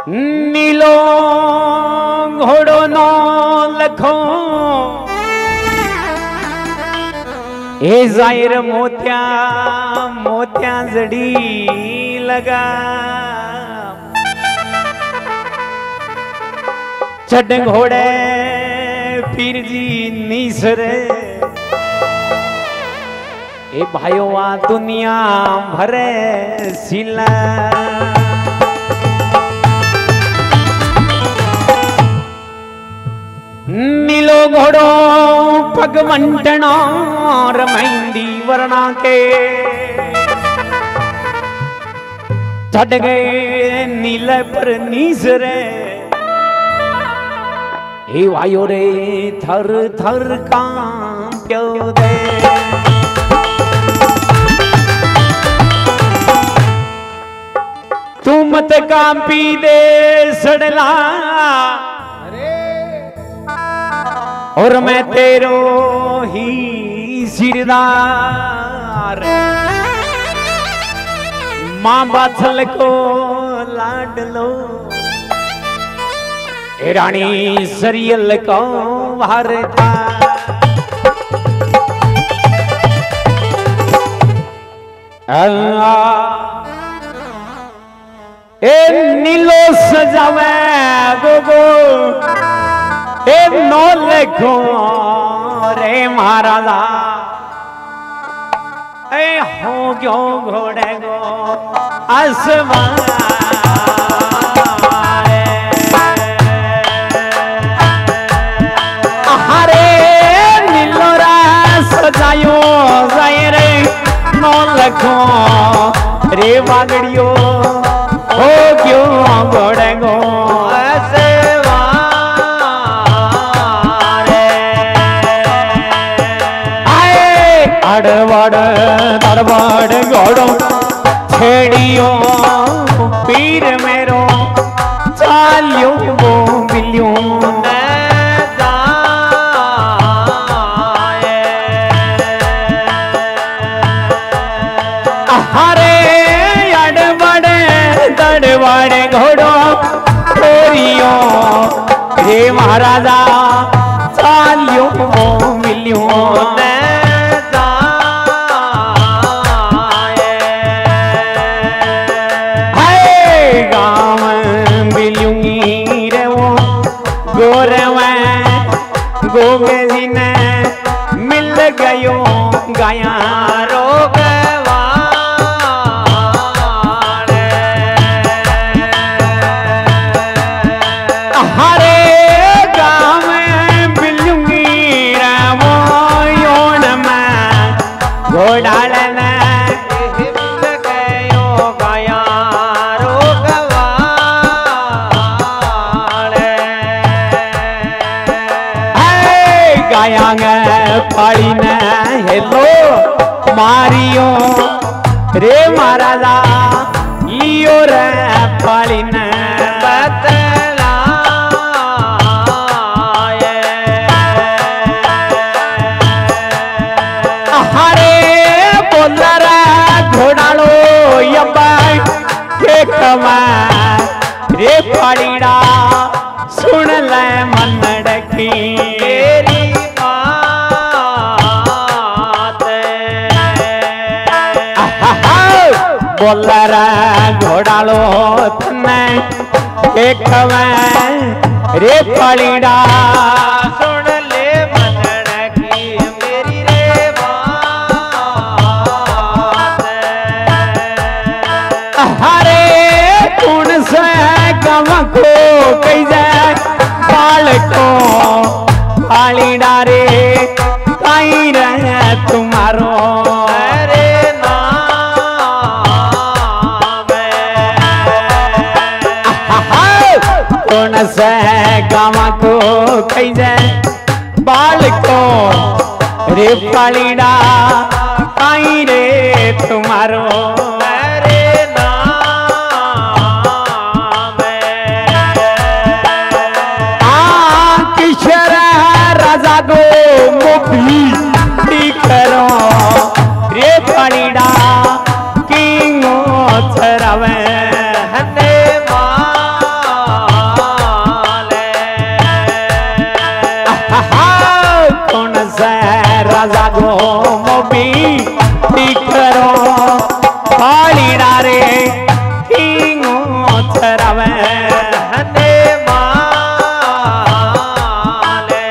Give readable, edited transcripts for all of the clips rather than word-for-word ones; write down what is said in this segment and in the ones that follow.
नीलो घोड़ो नो लखो ए जाहिर मोतिया मोतिया जड़ी लगा छड़ घोड़े पीर जी नीसरे ए भाइयों आ दुनिया भरे सिला नीलो घोड़ो पग मंटना रमैंदी वर्णा के छड़ गए नीले पर नीसरे ए वायो रे थर थर कांप्यो दे तू मत कांपी दे सड़ला और मैं तेरो ही सिरदार मां बाछल को लाड लो रानी सरियल को वारता ए नीलो सजावे गोगो ए नो लिखो रे महाराजा ए हो गयो घोड़े गो आसमान हरे नीलो रा सजायो जाए रे नो लिखो रे बागड़ियो हो क्यों घोड़े गो अड़वड़ दरबार घोड़ो छेड़ियो पीर मेरो चालियो वो बिलियो हरे अड़वड़ दरबार घोड़ो छोड़ियो रे महाराजा चालियो वो बिलियो गोगे जी ने मिल गयो गाया रोगवार हरे गाँव में बिलूंगी वो योन में घोड़ाल ने मिल गयो गाया गाया पाड़ी ने हेलो मारियो रे महाराजा लियो रे पाड़ी ने बतला हरे बोला रे घोड़ालो यब्बा के कमा रे पाड़ीड़ा सुन ले मन डकी बोलरा घोड़ालो तने एक रे पड़ीड़ा सुन ले मनड़ की मेरी रे बात हरे कौन से गम को कई जाए बाल को पालीड़ा रे कहीं रहे तुम्हारो से गावा को कई जाए बाल को रे पालीड़ा आई रे तुम्हारो रे नाम किशोर राजा को मुखी करो रे पालीड़ा की मोचरवे हने जावे हने माले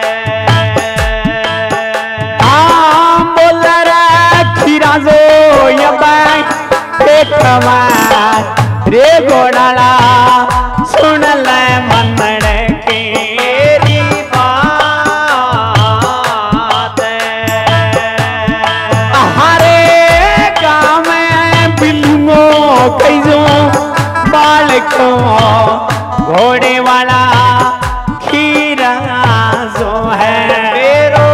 आम बोल रे खीरा जो यबे देखवा रे गोडाला सुन ले मनड़ केरी बात हरे गाँव में बिल्लू कैजो बालको घोड़े वाला खीरा जो है मेरो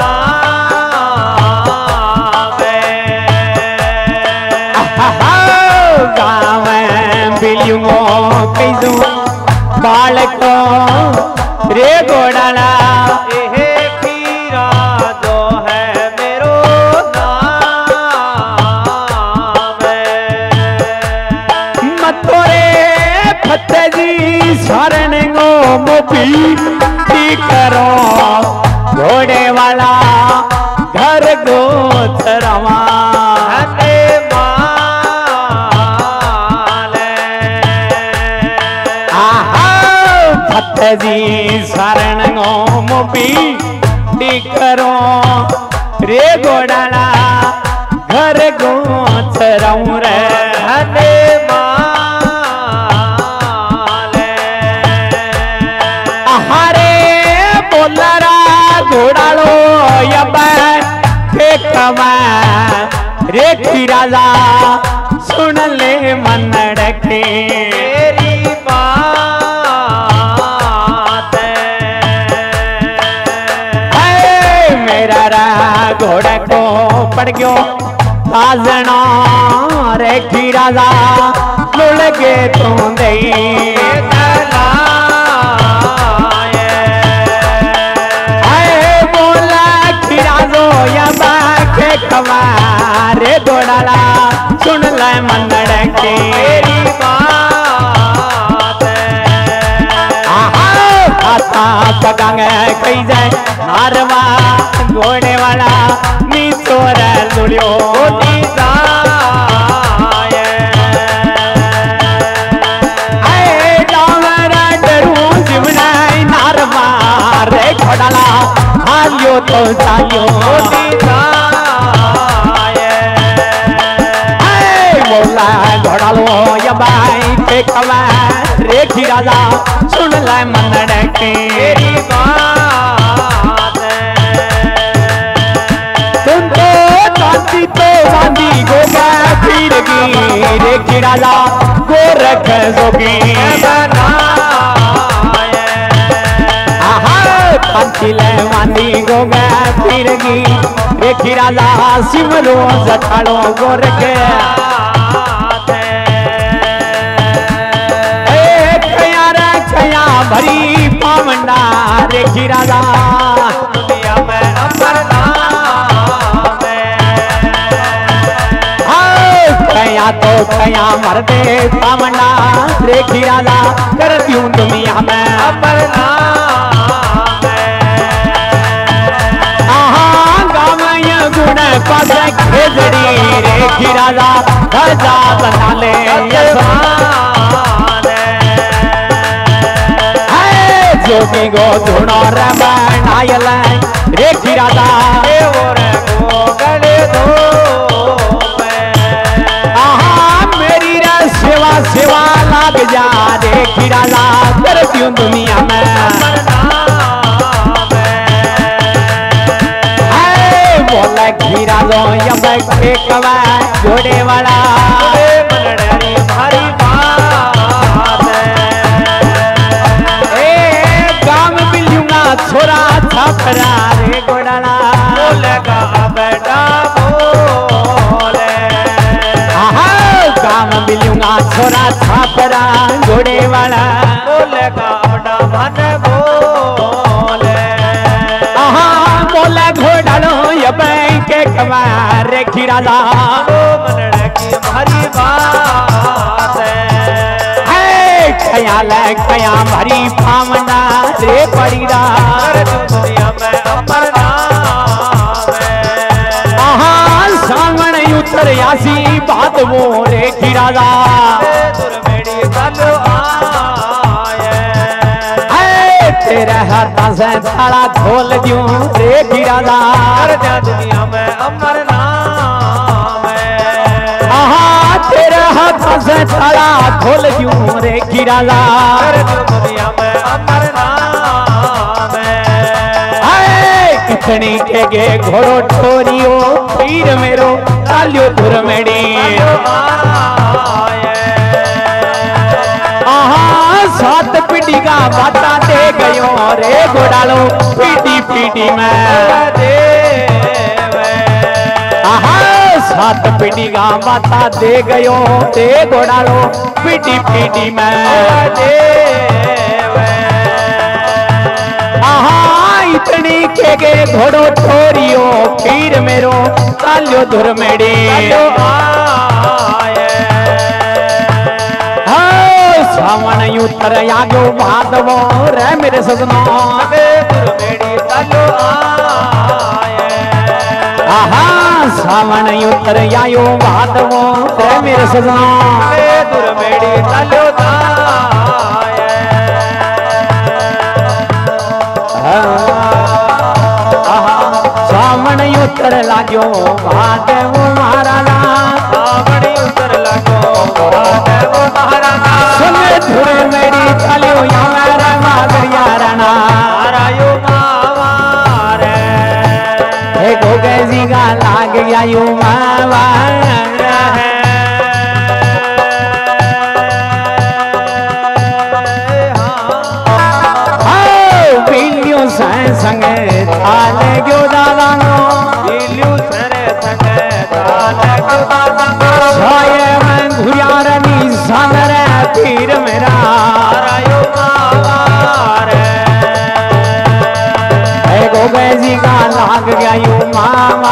नाम गाँव में बिल्लू कैजो बालको रे गोडाला हे खीरा दो है मेरो नाम मथोरे फतेजी शरण गो मोपी करो घोड़े वाला घर गोथरवा हने माले आहा फतेजी शरण गो मोपी करो रे गोडाला घर गोथरऊ रे हने माले हरे बोलरा घोड़ालो यबे देखवा रे खीराजा सुन ले मनड़ के तेरी बात मेरा रा घोड़ा को पड़ गयो ताजना रे खीराजा लुल के तू दई रे गोडाला सुन ले मनड़ के तेरी बात आता पगांगे कई जाए नारवा घोड़े वाला मी तोर लुड़ियो नारवा रे घोडाला हालियो तो चालियो घोड़ालो यबाई देखवा रे खीराजा सुन ले मनड़ के तेरी बात तुम तो चांदी गोगा फिरगी रे खीराजा गोरख जोगी पंचिले वांदी गोगा फिरगी रे खीराजा सिमरो जठालो गोरख भरी पावंडा रे खीराजा दुनिया में अमर नाम कया तो कया मरदे पावंडा रे खीराजा करती हूँ दुनिया में अमर नाम गाँव गुण पद खेजड़ी रे खीराजा राजा बना ले जोगी गो धुनो रमणायल रे खीराजा मेरी रे सेवा सेवा लाग जा रे खीराजा करती हूँ दुनिया में बोला खीराजो यब कवा घोड़े वाला भारी छोरा छापरा रे गोडाला बोलेगा बेटा बोले काम मिलूंगा छोरा छापरा घोड़े वाला बोलेगा बेटा मन बोले बोले घोड़ालो ये बैंक कवा रे खीराजा मनड़ की भारी बात ख्याल कया भरी पावना रे पड़ीरा दुनिया में अमर नाम सावण उतर यासी बात वो रे खीराजा दुर्मेड़ी चालो आए तेरे हाथों से ताला खोल दूं रे गिराला कर जा दुनिया में अमर नाम है तेरे हाथों से ताला खोल दूं रे गिराला कर जा दुनिया में अमर नाम है कितनी के गे घोड़ो ठोरियो पीर मेरो तालियो धुरमेड़ी सात पीढ़ी का बाता दे गयो रे घोड़ालो पीढ़ी पीढ़ी में सात पीढ़ी का बाता दे गयो रे घोड़ालो पीढ़ी पीढ़ी में इतनी के गे घोड़ो ठोरियो पीर मेरो तालियो धुरमेड़ी सावन उतर आगो भादवो रे मेरे सजनो सावन उतर आयो भादवो रे मेरे सजनो दुर्मेड़ी तलो सावन उतर लागो भादवो महाराजा सावन उतर लागो भादवो महाराजा धुर मेरी चलो यारा मागरिया राना आरायो मावारे हे गोगे जी का लाग गया यू मावा बिल्लियों से संगे थाल गयो दादा बिल्लियों से संगे थाल गयो दादा छाये में घुरियार निशान रे पीर मेरा आरायो मावारे हे गोगे जी का लाग गया यू मावा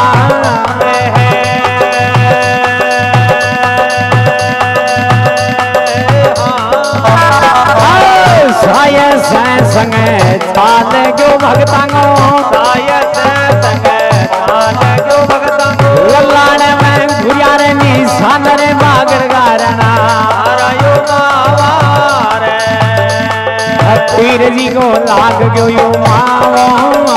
साये से संगे थाल गयो भगतांगो साये से संगे थाल गयो भगतांगो लल्लाड़ में घुरियार निशान रे मागड़ गारना आरायो मावारे पीर जी को लाग गयो यू मावो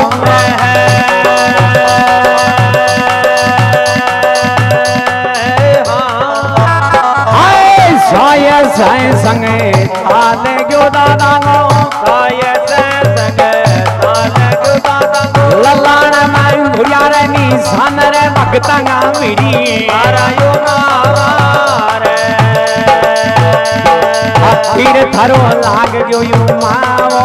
साये से संगे थाल गयो दादा गो साये से संगे थाल गयो दादा गो लल्लाड़ में घुरियार निशान रे भगतांगा मिड़ी आरायो मावारे पीर थारो लाग गयो यू मावो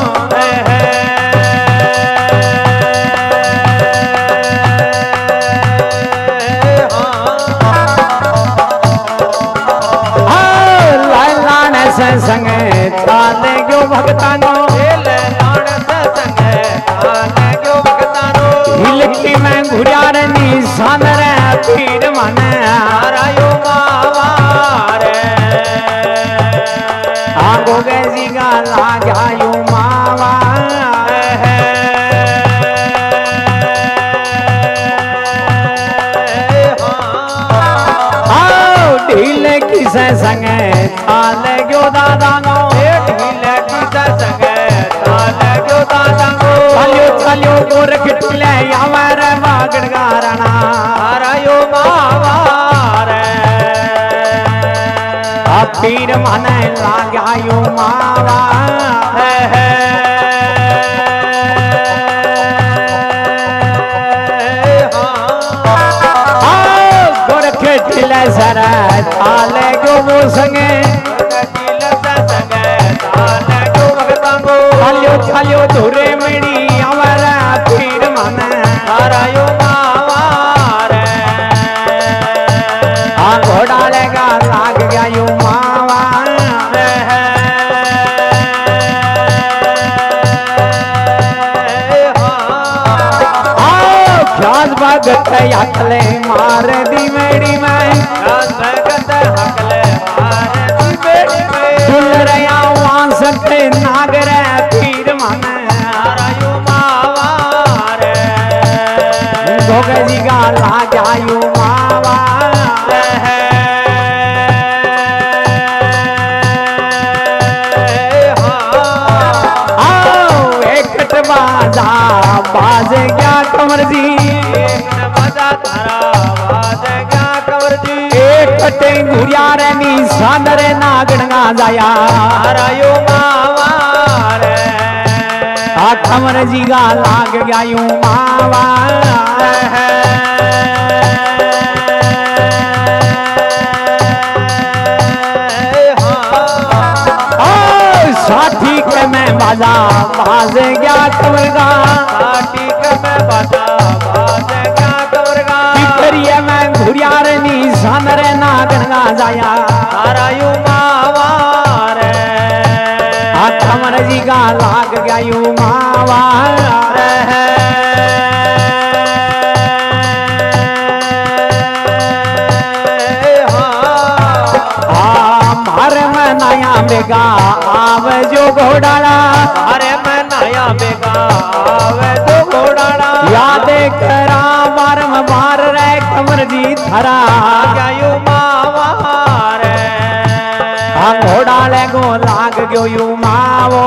संगे थाल गयो भगतानो हिलकी में घुरियार निशान रे पीर माने आरायो मावारे आगो गे जी का लागायो मावा ढील किसे संगे थाल गयो दादा गो ढील किसे संगे थाल गयो दादा गो चलियो चलियो गोरख टुले यावर बागड़ गारना आरायो मावारे पीर माने लागायो मावा गोरख टुले सरा थाल गयो वो संगे चलियो चलियो धुरे मिड़ी यावर पीर माने आरायो मावारे घोड़ा लेगा लाग गया यू मावा ख्याल भगत हकले मार दी मेरी में भगत हकले मार दी मेरी में सुन रहा वहां सकते नागर पीर मन आरायो मावारे गोगे जी का लागायो मावा बाज गया कंवर जी एक न बाजा थारा बाज गया कंवर जी एक कटे घुरिया रे निशान रे नागणगा जाया हरायो मावार आ कंवर जी का लाग गया यूं मावा साथी के मैं बाजा बाज गया कंवर का साथी के मैं बाजा बाज गया कंवर का पिकरिया मैं घुरिया रे निशान रे नागणगा जाया हरायो मावार आ कंवर जी का लाग गया यूं मावा नया बेगा आवे जो घोड़ाला अरे मैं नया बेगा आवे जो घोड़ाला याद करा मारम मार रे कंवर जी थरा गयो मावार आ घोड़ाले गो लाग गयो यू मावो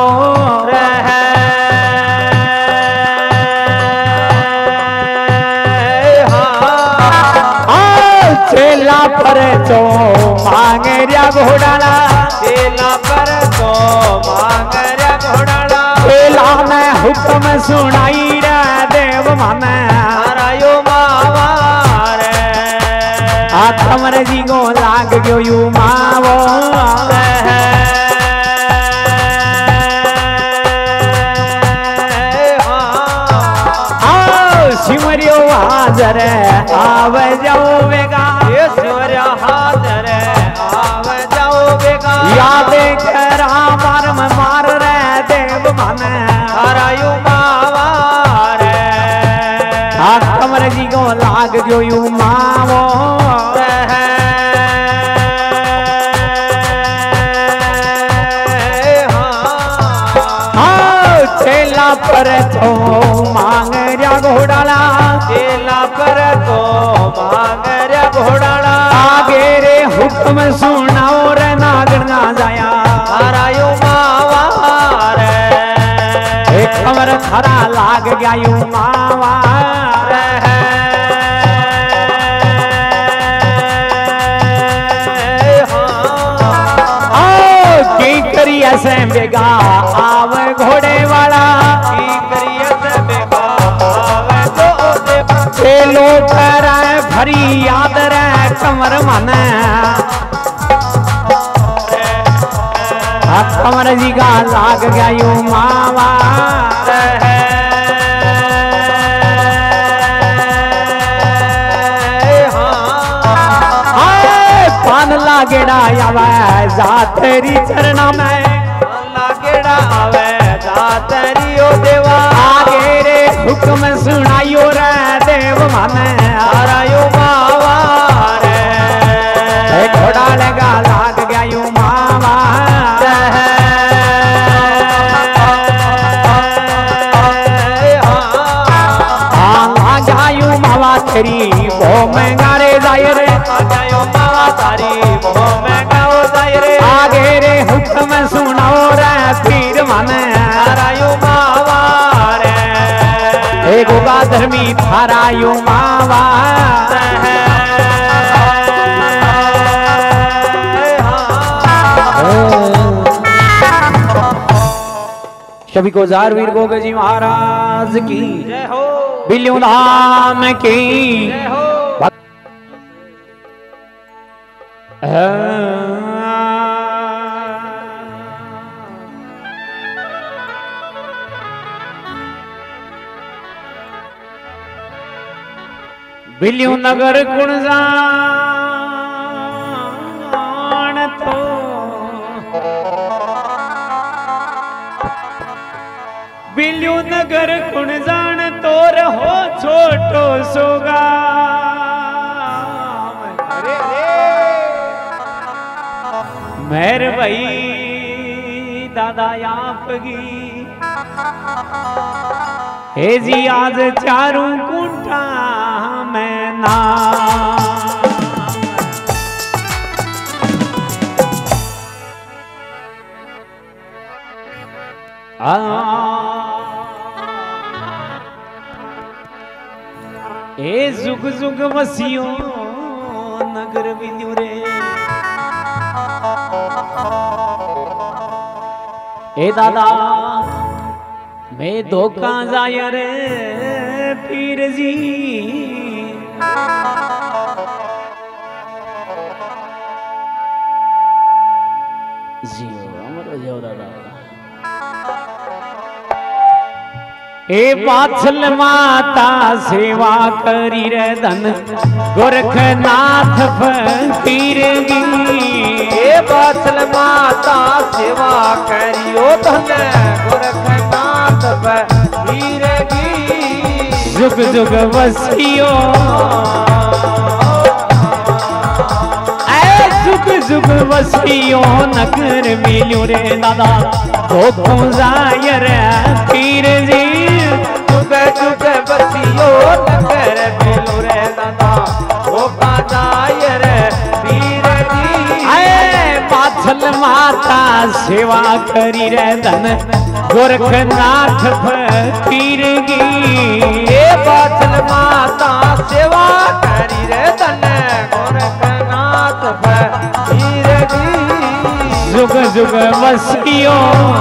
चेला पर चो मांगे रिया घोड़ाला चेला पर तो मांग रे घोड़ाला चेला ने हुक्म सुनाई रे देव माने हरायो मावार आ कंवर जी को लाग गयो यू मावो सिमरियो हाजर आवे जाओ बेगा ये सूर्य हाजर आवे जाओ बेगा याद करा मारम मार रे देव माने हरायो मावार आ कंवर जी को लाग गयो यू मावो चेला पर तो मांग रिया घोड़ाला चेला पर तो मांग रे घोड़ाला आगे रे हुक्म सुनाओ रे नागणगा जाया हरायो मावार कंवर थरा लाग गया यू मावा की करिए से बेगा आवे घोड़े वाला की करिए से बेगा आवे तो देवा चेलो कर भरी याद रे कंवर माने कंवर जी का लाग गया यू मावा पान लागेड़ा आवे जा तेरी चरणा में लागेड़ा आवे जा तेरी ओ देवा आगे रे हुक्म सुनायो रे देव माने हरायो मावार घोड़ा लगा लाग गया यू मावा लागायू मावा तेरी वो महंगा रे जाय रे आयो मावा तारी वो में गाओ जाय रे आगे रे हुक्म सुनाओ रे पीर माने हरायो मावार गोगा धर्मी थारा यू मावा सभी को जारवीर गोगे जी महाराज की जय हो बिल्लियों धाम की जय हो बिल्लियों नगर कुणजान तो बिल्लियों नगर कुणजान तो रहो छोटो सोगा अरे मेर भाई दादा आपगी हे जी आज चारों कुंठा में ना ए जुग जुग वसियो नगर विद्यु रे ए दादा मैं धोखा जाय रे पीर जी जियो अमर जाओ दादा ए पाछल माता सेवा करी रे धन गोरखनाथ फकीर गी ए पाछल माता सेवा करियो धन गोरखनाथ फकीर गी जुग जुग वसियो ए जुग जुग वसियो नगर मिलियो रे दादा धोखो जाय रे पीर जी जुग जुग बसियो नगर मिलो रे दादा धोखा जाय रे पीर जी आए पाछल माता सेवा करी रे धन गोरखनाथ फकीर गी ए पाछल माता सेवा करी रे धन गोरखनाथ फकीर गी जुग जुग वसियो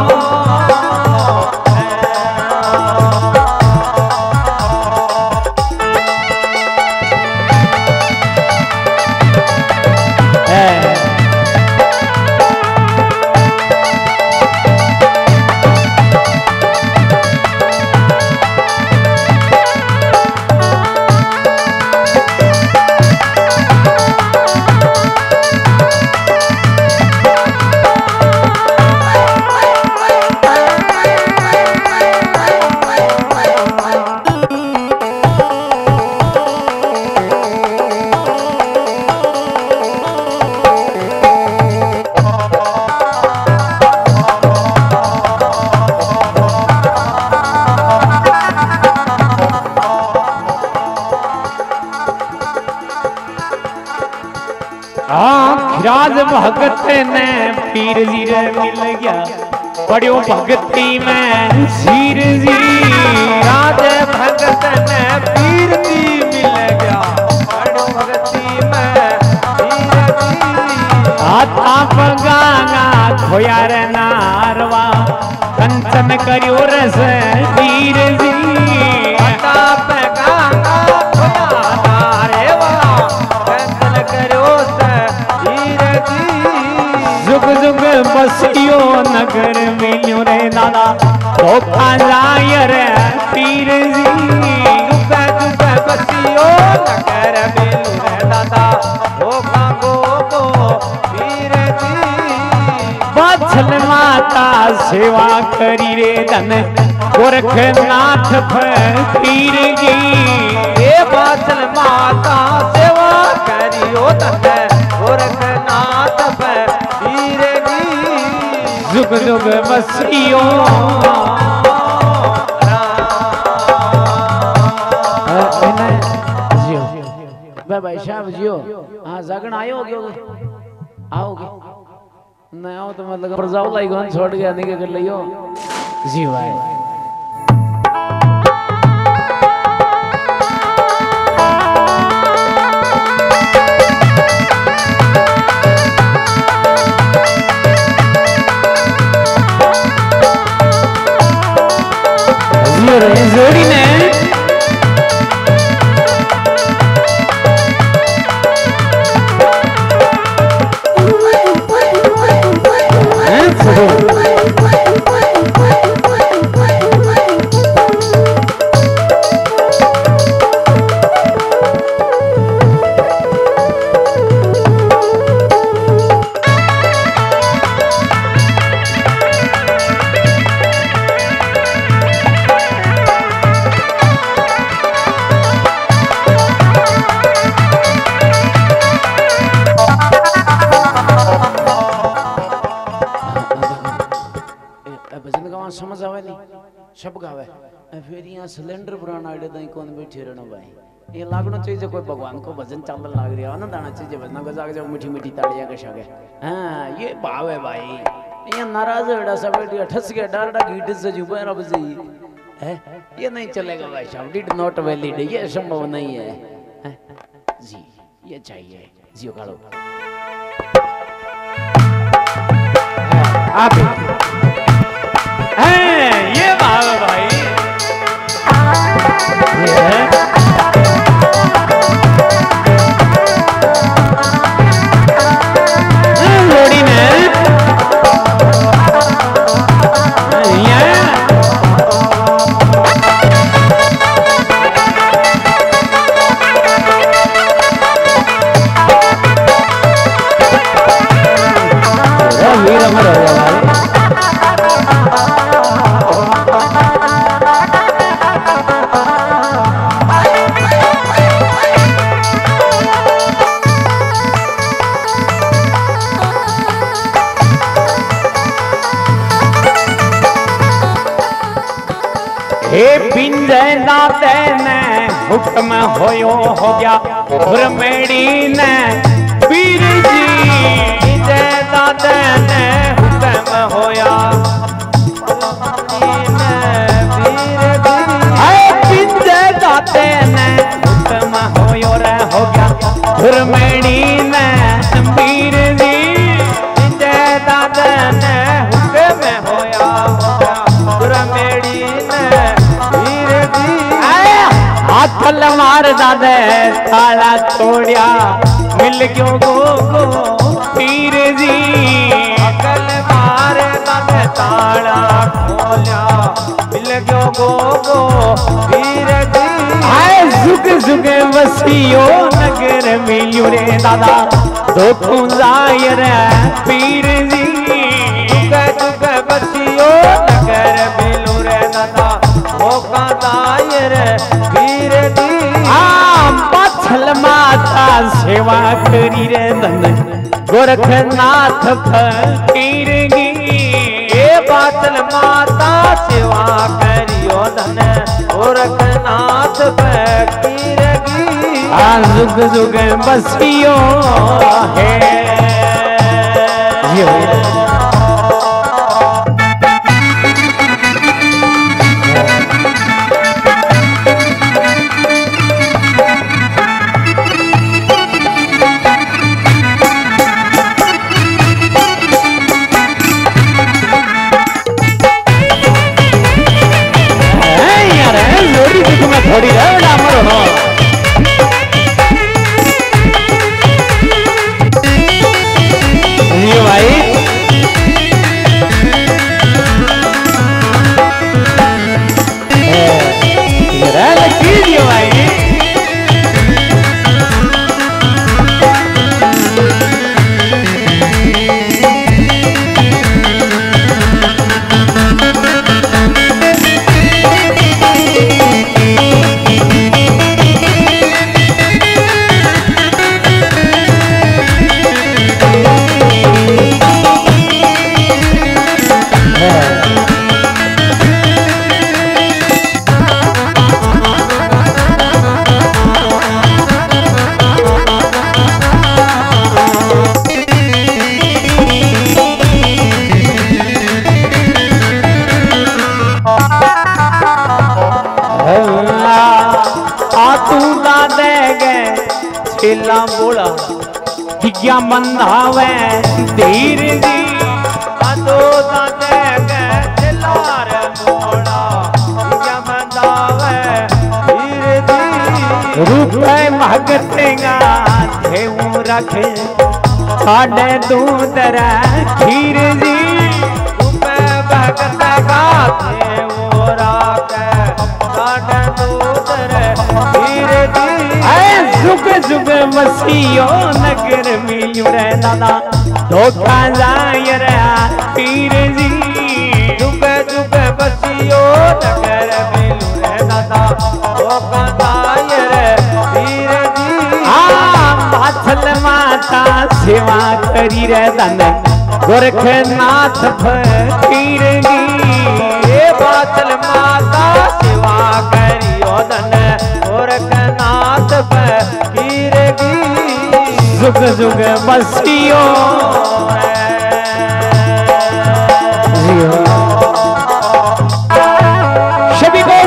राज भगत ने पीर जी रे मिल गया बड़ो भक्ति में सीर जी राज भगत ने पीर जी मिल गया बड़ो भक्ति में पीर जी आता पगाना खोया रे नारवा कंचन करियो रस पीर जी आता पगाना खोया नारवा कंचन करियो जुग जुग बसियो नगर मिलियो रे दादा धोखा जाय रे पीर जी जुग जुग बसियो नगर मिलियो रे दादा धोखा गो पीर जी पाछल माता सेवा करी रे धन गोरखनाथ फकीर गी ए पाछल माता सेवा करियो धन गोरखनाथ फकीर गी जुग जुग बसियो भाई साहब जियो हाँ जागण आयो आओगे नहीं आओ तो मतलब प्रजाओ लाई गन छोड़ गया नहीं कर लियो जी भाई जोड़ी ने समझ आवे नहीं सब गावे फिर यहाँ सिलेंडर पुराना आइडिया दाई कौन बैठे रहना भाई ये लागना चाहिए कोई भगवान को भजन चल लाग रहा है ना दाना चाहिए भजना को जाके मीठी मीठी तालियां के सके हाँ ये भाव है भाई ये नाराज है सब ठस गया डालडा घीट से जुबे रब जी है? ये नहीं चलेगा भाई साहब, डिड नॉट वैलिड, ये संभव नहीं है जी, ये चाहिए जियो कालो आप ये बाबा भाई लोड़ी ने पिंजय दाते ने हुक्म होयो हो गया मेरी ने पीर जी पिंजय दाते ने हुक्म होया पिंजय दाते ने हुक्म होयो रे हो गया मेरी ने पीर जी पिंजय दाते ने हुक्म होया मेरी हाथल मार दादे ताला तोड़िया मिल क्यों गो पीर जी हाथल मार दादे ताला खोलिया मिल क्यों गो पीर जी आए जुग जुग वसियो नगर मिलियो रे दादा दो जायर पीर जी जुग जुग वसियो नगर मिलो रे दादा मौका दायर वीर दी पाछल माता सेवा करी रे धन गोरखनाथ फकीर गी पाछल माता सेवा करियो धन गोरखनाथ फकीर गी जुग जुग बसियो है थोड़ी रवड़ा मरो ये भाई कीजिए भाई खेला बोला दिया मंदावे धीर दी दो दादे के लार बोला दिया मंदावे धीर दी रूपे महगतेगा देऊ रखे साढ़े दूधर खीर जी रूपे महगतेगा देऊ रखे साढ़े दूधर खीर जी जुग जुग मसीयो नगर मिलियो रे दादा धोखा जाय रे पीर जी जुग जुग मसीयो नगर मिलियो रे दादा धोखा जाय रे पीर जी पाछल माता सेवा करी रे दादा गोरखनाथ फकीर जी पाछल माता सेवा करियो धन गोरखनाथ फकीर गी जुग जुग बसियो सभी को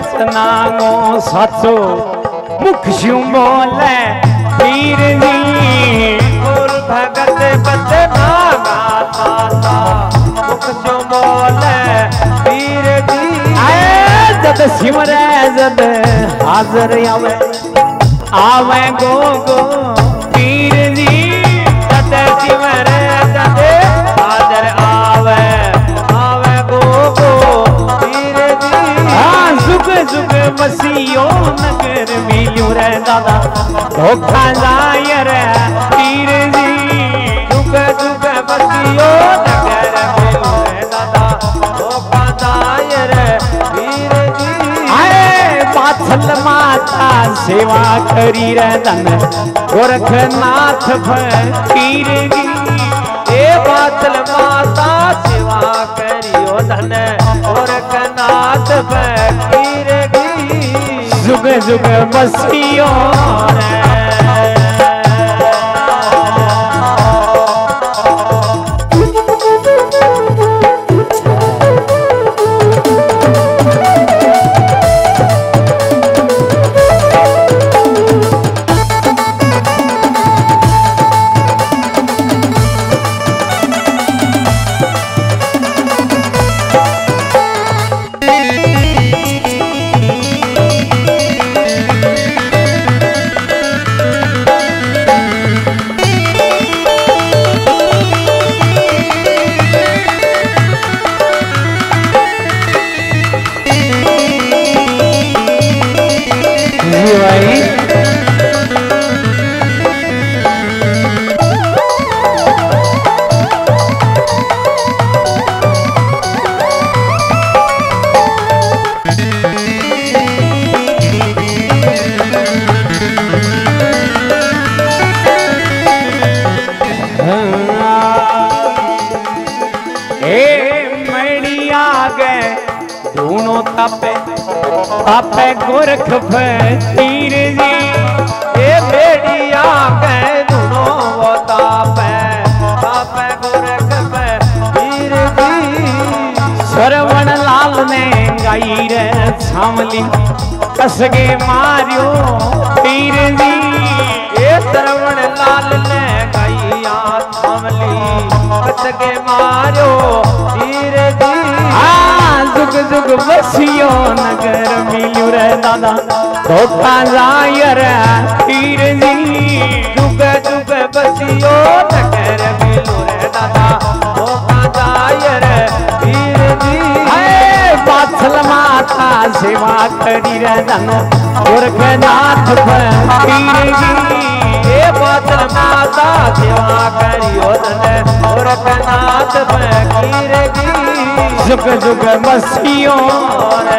बचनागो साचो मुख शू बोले पीर जी गुर भगत बचनागा साचा मुख शू बोले पीर जी जद सिमरे जद हाजर आवे गो गो पीर जी जद सिमरे जद हाजर आवे गो गो पीर जी जुग जुग बसियो नगर मिलियो रे दादा धोखा जाय रे पीर जी जुग जुग बसियो नगर मिलियो रे दादा धोखा जाय रे पीर जी पाथल माता सेवा करी रे धन गोरखनाथ फकीर जी ए पाथल माता सेवा करियो धन गोरखनाथ फकीर जी जुग जुग बसियो रे आपे गोरख फकीर जी ए बेड़िया के दुनो वो तापे आपे गोरख फकीर जी श्रवण लाल ने गाई रे छामली कसगे मारियो पीर जी ए श्रवण लाल ने गाई छामली कसगे मारियो पीर जी जुग जुग बसियो नगर मिलियो रे दादा धोखा जाय रे पीर जी जुग जुग बसियो नगर मिलियो रे दादा धोखा जाय रे पीर जी पाथल माता सेवा करी रे धन गोरखनाथ फकीर जी ए पाथल माता सेवा करियो धन गोरखनाथ फकीर जी जुग जुग बसियो रे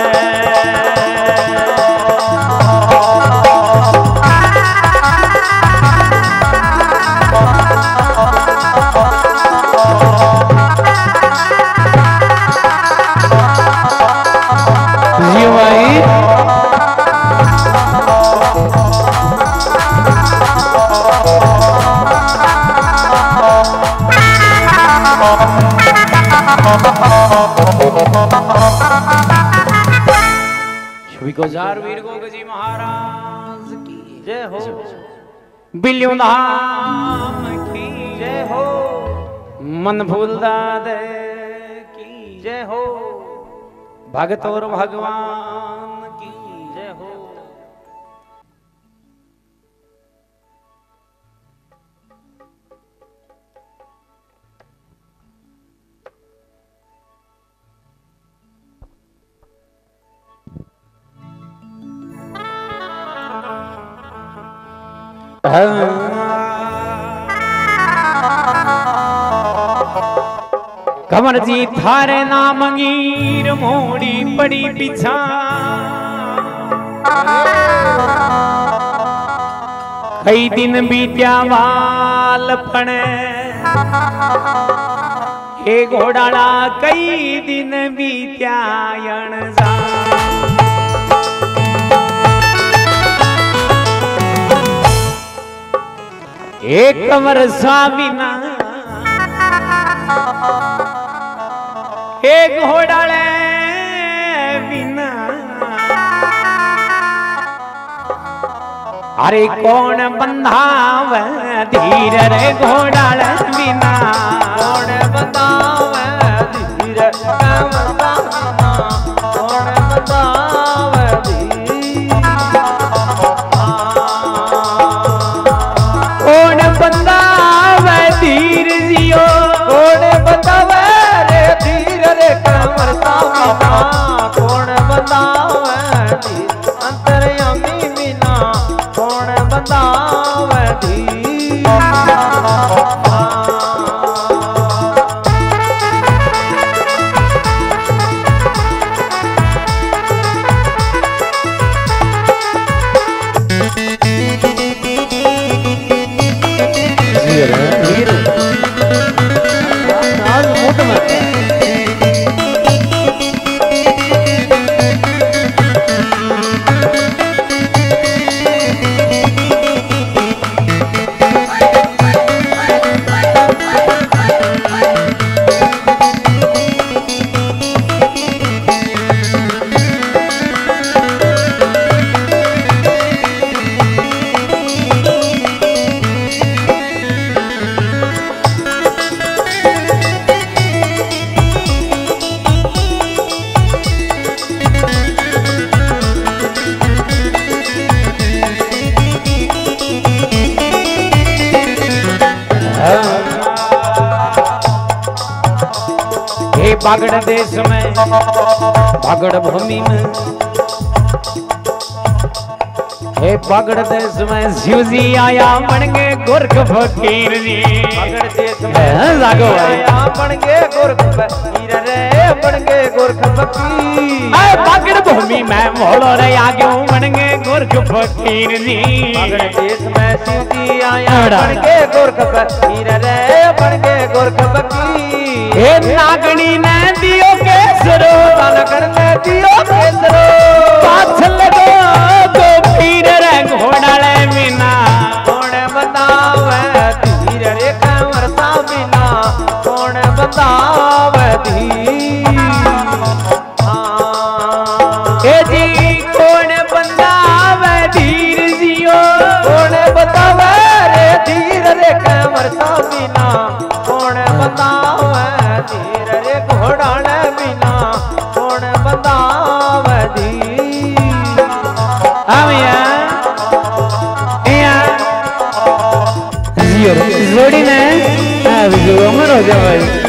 गुजार वीर गोग जी महाराज की जय हो बिल्लियों धाम की जय हो मन फूलदाद की जय हो भगत और भगवान की जय हो कमर जी थारे नाम मीर मोड़ी पड़ी पीछा कई दिन बीत्या वाल पणे हे घोड़ाला कई दिन बीत्या यणजा एक कमर स्वामीना एक घोड़ाले बिना अरे कौन बंधावे धीर रे घोड़ाल बिना कौन बतावे धीर कमरता बिना कौन बतावे धीर कौन बंधावे धीर जियो कौन बतावे रे धीर रे कमरता बिना कौन बतावे धीर अंतर्यामी बिना कौन बतावे धीर बागड़ देश में बागड़ भूमि में हे बागड़ देश में शिव जी आया बन गए गोरख फकीर जी बागड़ देश में जागो आया बन गए गोरख फकीर रे बन गए गोरख फकीर बागड़ भूमि में मोड़ो रे आगे बन गए गोरख फकीर जी बागड़ देश में शिव जी आया बन गए गोरख फकीर रे बन गए गोरख फकीर हे नागणी ने दियो केसरो नागण ने दियो केसरो पाछ लगो तो पीर रे घोड़ाले बिना कौन बतावे धीर रे कमरता बिना कौन बतावे धीर ए जी कौन बंदावे धीर जियो कौन बतावे रे धीर रे कमरता बिना कौन बतावे धीर रे घोड़ाल बिना कौन बतावे धीर आमिया जियो जोड़ी ने अभी जो अमर हो जा भाई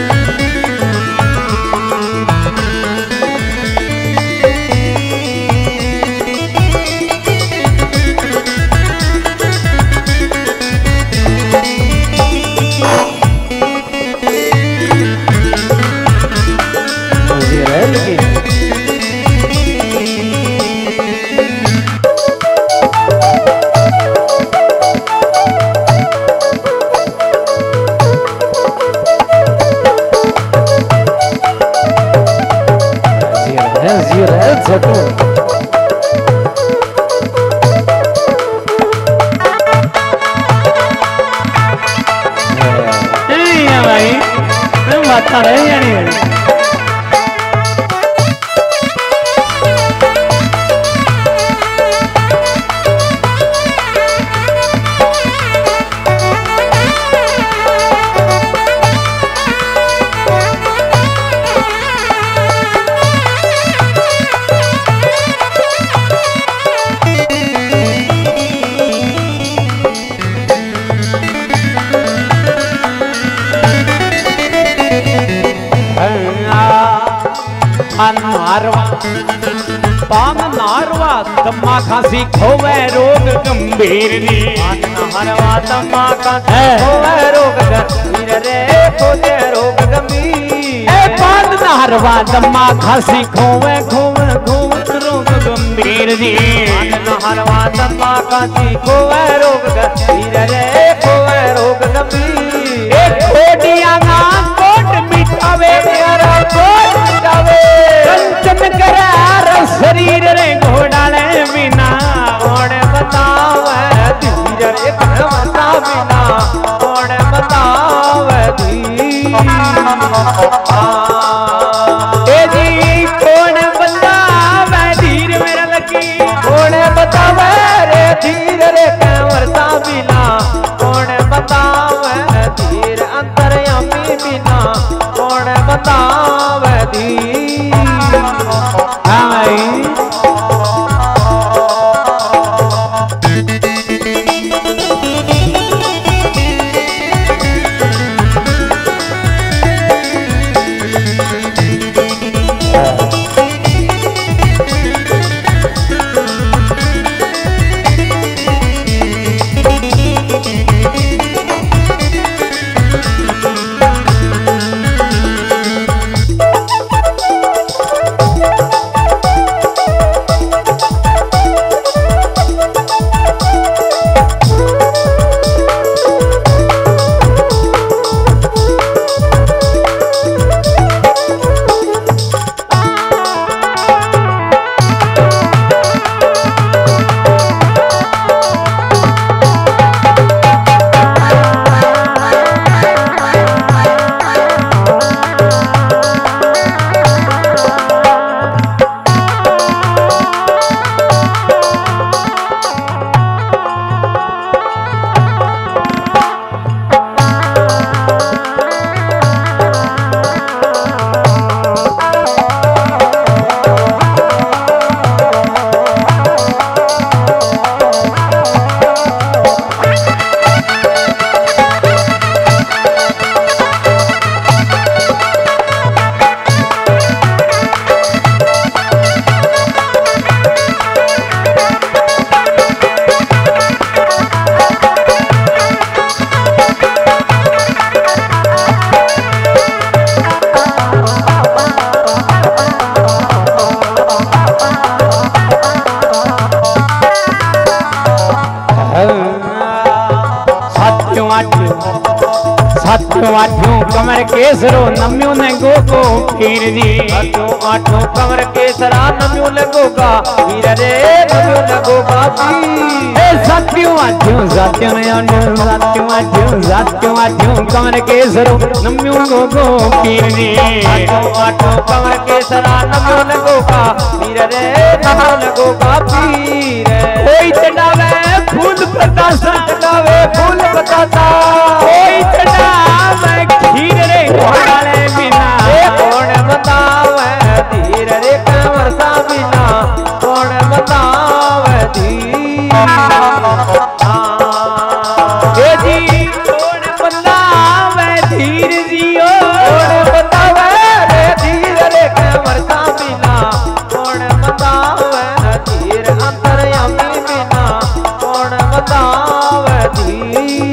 बात रहे या नहीं नारवा पान नारवा तम्मा खांसी खोवे रोग गंभीर नी नारवा तम्मा खांसी खोवे रोग गंभीर रे खोजे रोग गंभीर पान नारवा तम्मा खांसी खोवे खोवे खोवे रोग गंभीर नी नारवा तम्मा खांसी खोवे रोग गंभीर रे खोवे रोग गंभीर एक कोटिया ना कोट मिटावे मेरा कोट मिटावे कंचन करार शरीर रे घोड़ाले बिना कौन बतावे धीर रे कमरता बिना कौन बतावे धीर ए जी कौन बतावे धीर मेरा लकी कौन बतावे रे धीर बिना कौन बतावे धीर। हाँ भाई आठों कमर केसरो नम्यों ने गोको पीर जी। आठों कमर केसरा नम्यों ने गोका पीर रे नम्यों ने गोका पीर। साथियों आठों साथियों ने साथियों आठों साथियों आठों कमर केसरो नम्यों गोको पीर जी। आठों कमर केसरा नम्यों ने गोका पीर रे नम्यों ने गोका पीर। कोई चढ़ावे फूल बतासा चढ़ावे फूल बतासा कोई चढ़ावे खीर रे घोड़ाले बिना कौन बतावे धीर रे कंवर सा बिना कौन बतावे धीर। जी कौन बतावे धीर जियो कौन बतावे रे धीर रे कंवर सा बिना कौन बतावे धीर अंतर्यामी बिना कौन बतावे धीर।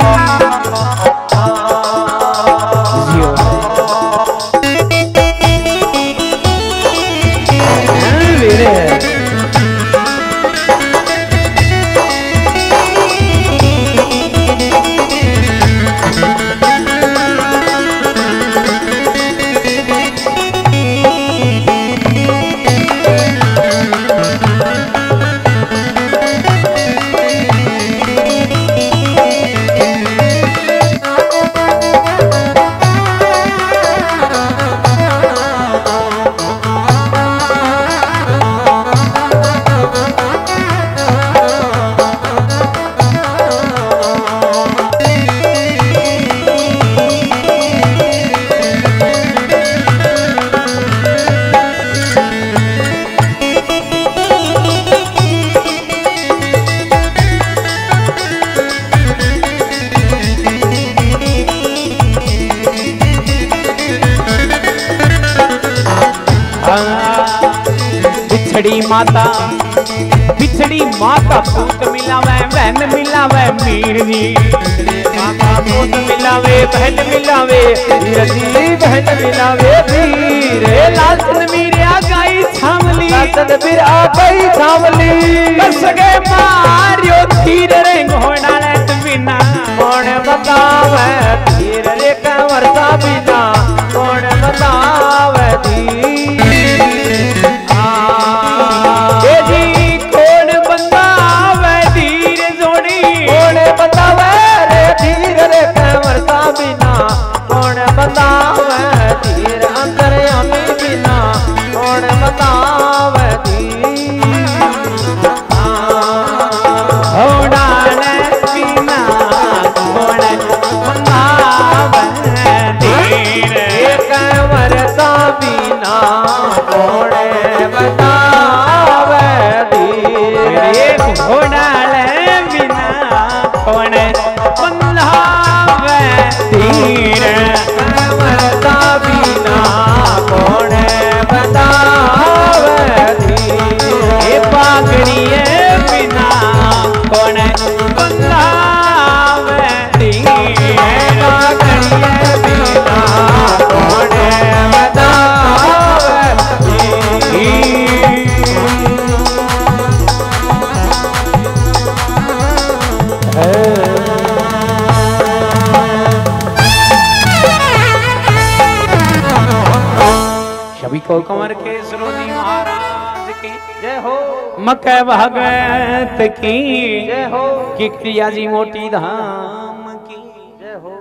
बिछड़ी माता पूत मिलावे बहन मिलावे मीर जी। माता पूत मिलावे बहन मिलावे वीर जी बहन मिलावे वीर। लालन मीर आ गई छावली लालन मीर आ गई छावली कस गए मारियो धीर रे घोड़ाले बिना कौन बतावे धीर रे कंवर सा बिना कौन बतावे धीर। बिना कौन बतावे धीर अंतर्यामी बिना कौन बतावे धीर। घोड़ाले बिना कौन बतावे धीर। ये कंवर सा बिना कौन बतावे धीर ये घोड़ाले बिना कौन बंधावे धीर कंवर सा बिना कौन बतावे धीर ये पागड़िए बिना कौन बंधावे धीर पागड़िए बिना कौन बतावे धीर सभी को कंवर केसरो जी महाराज की जय हो। मक्के भगत की जय हो। कि क्रिया जी मोटी धाम